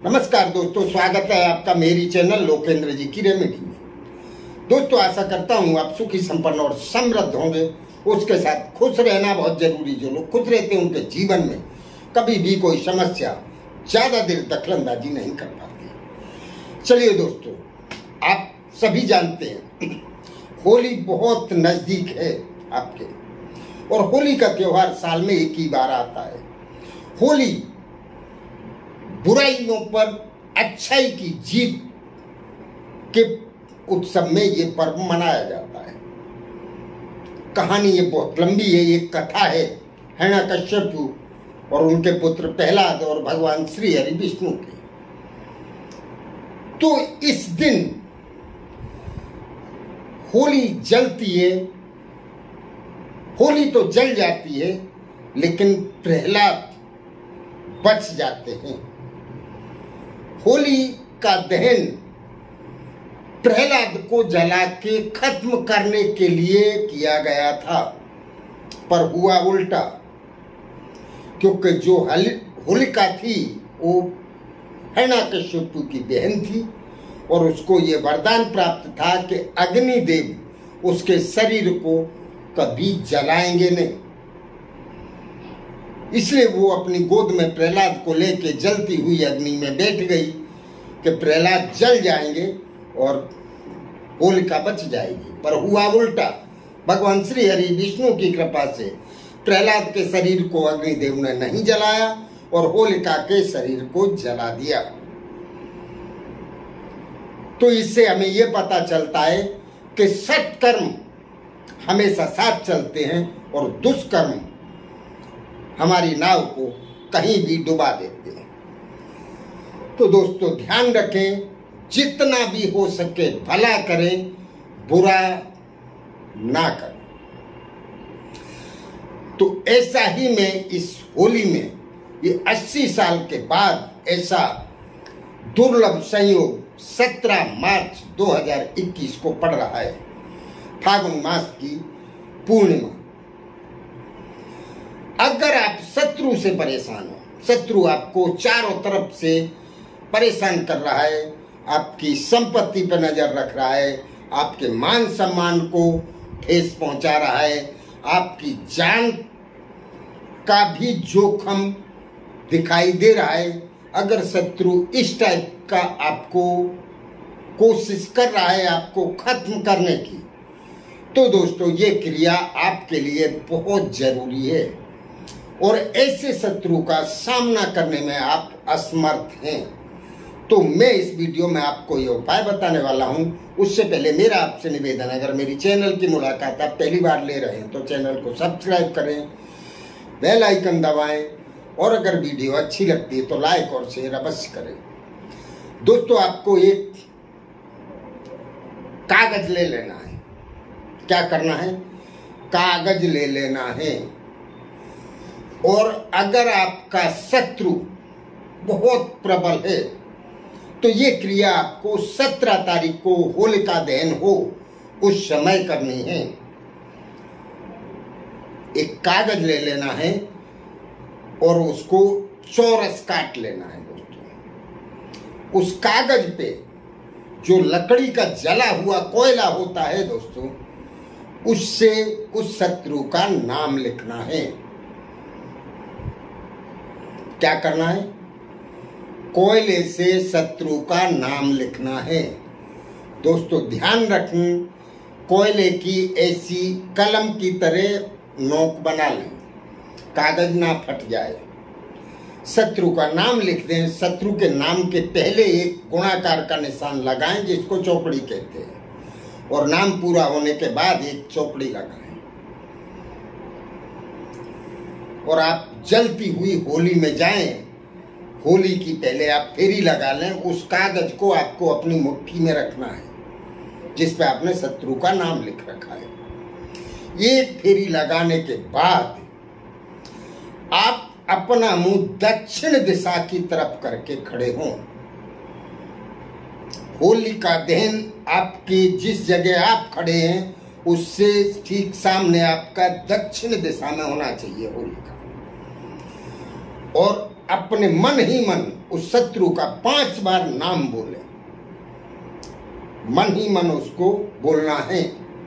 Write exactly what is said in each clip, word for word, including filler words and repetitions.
नमस्कार दोस्तों, स्वागत है आपका मेरी चैनल लोकेंद्र जी की रेमेडी में। दोस्तों, आशा करता हूँ आप सुखी संपन्न और समृद्ध होंगे। उसके साथ खुश रहना बहुत जरूरी। जो लोग खुश रहते हैं उनके जीवन में कभी भी कोई समस्या ज्यादा देर दखलंदाजी नहीं कर पाती। चलिए दोस्तों, आप सभी जानते हैं होली बहुत नजदीक है आपके, और होली का त्योहार साल में एक ही बार आता है। होली बुराइयों पर अच्छाई की जीत के उत्सव में ये पर्व मनाया जाता है। कहानी ये बहुत लंबी है। ये कथा है हिरण्यकश्यप और उनके पुत्र प्रहलाद और भगवान श्री हरि विष्णु की। तो इस दिन होली जलती है, होली तो जल जाती है, लेकिन प्रहलाद बच जाते हैं। होली का दहन प्रहलाद को जला के खत्म करने के लिए किया गया था, पर हुआ उल्टा। क्योंकि जो होलिका थी वो हिरण्यकश्यप की बहन थी, और उसको ये वरदान प्राप्त था कि अग्निदेव उसके शरीर को कभी जलाएंगे नहीं। इसलिए वो अपनी गोद में प्रहलाद को लेके जलती हुई अग्नि में बैठ गई कि प्रहलाद जल जाएंगे और होलिका बच जाएगी। पर हुआ उल्टा। भगवान श्री हरि विष्णु की कृपा से प्रहलाद के शरीर को अग्निदेव ने नहीं जलाया और होलिका के शरीर को जला दिया। तो इससे हमें यह पता चलता है कि सत्कर्म हमेशा साथ चलते हैं और दुष्कर्म हमारी नाव को कहीं भी डुबा देते हैं। तो दोस्तों, ध्यान रखें, जितना भी हो सके भला करें, बुरा ना करें। तो ऐसा ही मैं इस होली में ये अस्सी साल के बाद ऐसा दुर्लभ संयोग सत्रह मार्च दो हज़ार इक्कीस को पड़ रहा है, फागुन मास की पूर्णिमा। अगर आप शत्रु से परेशान हो, शत्रु आपको चारों तरफ से परेशान कर रहा है, आपकी संपत्ति पर नजर रख रहा है, आपके मान सम्मान को ठेस पहुंचा रहा है, आपकी जान का भी जोखिम दिखाई दे रहा है, अगर शत्रु इस टाइप का आपको कोशिश कर रहा है आपको खत्म करने की, तो दोस्तों ये क्रिया आपके लिए बहुत जरूरी है। और ऐसे शत्रु का सामना करने में आप असमर्थ हैं। तो मैं इस वीडियो में आपको ये उपाय बताने वाला हूं। उससे पहले मेरा आपसे निवेदन है, अगर मेरी चैनल की मुलाकात आप पहली बार ले रहे हैं तो चैनल को सब्सक्राइब करें, बेल आइकन दबाएं, और अगर वीडियो अच्छी लगती है तो लाइक और शेयर अवश्य करें। दोस्तों, आपको एक कागज ले लेना है। क्या करना है? कागज ले लेना है। और अगर आपका शत्रु बहुत प्रबल है तो ये क्रिया आपको सत्रह तारीख को होलिका दहन हो उस समय करनी है। एक कागज ले लेना है और उसको चौरस काट लेना है। दोस्तों, उस कागज पे जो लकड़ी का जला हुआ कोयला होता है दोस्तों, उससे उस शत्रु का नाम लिखना है। क्या करना है? कोयले से शत्रु का नाम लिखना है। दोस्तों, ध्यान रखें, कोयले की ऐसी कलम की तरह नोक बना लें, कागज ना फट जाए। शत्रु का नाम लिख दें। शत्रु के नाम के पहले एक गुणाकार का निशान लगाएं, जिसको चौकड़ी कहते हैं, और नाम पूरा होने के बाद एक चौकड़ी लगाएं। और आप जलती हुई होली में जाएं। होली की पहले आप फेरी लगा लें। उस कागज को आपको अपनी मुट्ठी में रखना है जिस पे आपने शत्रु का नाम लिख रखा है। ये फेरी लगाने के बाद आप अपना मुंह दक्षिण दिशा की तरफ करके खड़े हों। होली का दहन आपकी जिस जगह आप खड़े हैं उससे ठीक सामने आपका दक्षिण दिशा में होना चाहिए होली का। और अपने मन ही मन उस शत्रु का पांच बार नाम बोले, मन ही मन उसको बोलना है।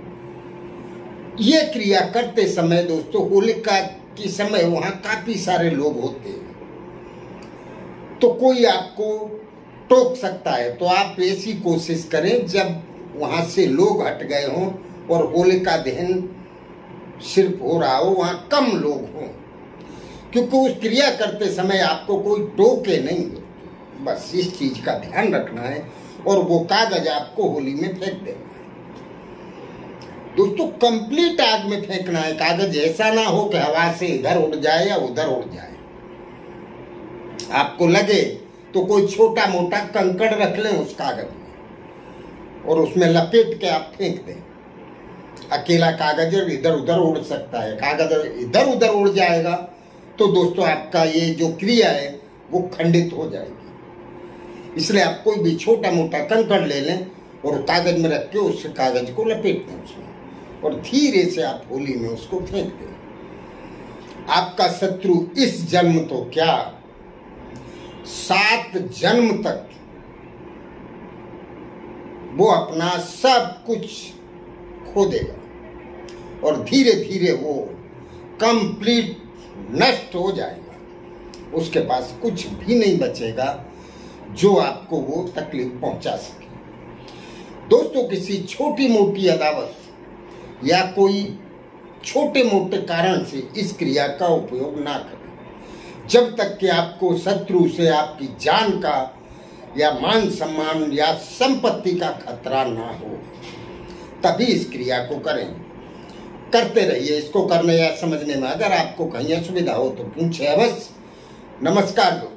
ये क्रिया करते समय दोस्तों, होलिका के समय वहां काफी सारे लोग होते हैं, तो कोई आपको टोक सकता है, तो आप ऐसी कोशिश करें जब वहां से लोग हट गए हों और होलिका दहन सिर्फ हो रहा हो, वहां कम लोग हों, क्योंकि उस क्रिया करते समय आपको कोई टोके नहीं। बस इस चीज का ध्यान रखना है और वो कागज आपको होली में फेंक देना है दोस्तों। कंप्लीट आग में फेंकना है कागज, ऐसा ना हो कि हवा से इधर उड़ जाए या उधर उड़ जाए। आपको लगे तो कोई छोटा मोटा कंकड़ रख लें उस कागज में और उसमें लपेट के आप फेंक दें। अकेला कागज इधर उधर उड़ सकता है, कागज इधर उधर उड़ जाएगा तो दोस्तों आपका ये जो क्रिया है वो खंडित हो जाएगी। इसलिए आप कोई भी छोटा मोटा कंकड़ ले लें और कागज में रख के उस कागज को लपेट दें उसमें और धीरे से आप होली में उसको फेंक दें। आपका शत्रु इस जन्म तो क्या, सात जन्म तक वो अपना सब कुछ खो देगा और धीरे धीरे वो कंप्लीट नष्ट हो जाएगा। उसके पास कुछ भी नहीं बचेगा जो आपको वो तकलीफ पहुंचा सके। दोस्तों, किसी छोटी मोटी अदावत या कोई छोटे मोटे कारण से इस क्रिया का उपयोग ना करें। जब तक कि आपको शत्रु से आपकी जान का या मान सम्मान या संपत्ति का खतरा ना हो, तभी इस क्रिया को करें। करते रहिए इसको करने या समझने में। अगर आपको कहीं असुविधा हो तो पूछे अवश्य। नमस्कार दोस्तों।